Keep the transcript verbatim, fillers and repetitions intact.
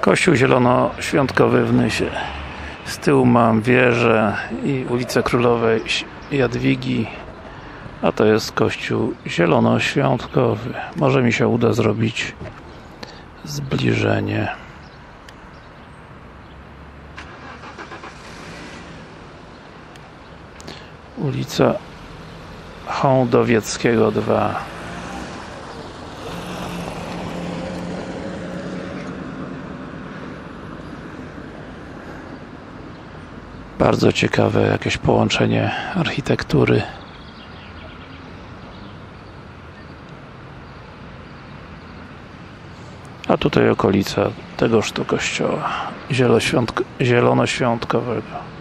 Kościół zielonoświątkowy w Nysie. Z tyłu mam wieżę i ulicę Królowej Jadwigi, a to jest kościół zielonoświątkowy. Może mi się uda zrobić zbliżenie. Ulica Hołdowieckiego dwa. Bardzo ciekawe jakieś połączenie architektury. A tutaj okolica tegoż to kościoła zielonoświątkowego.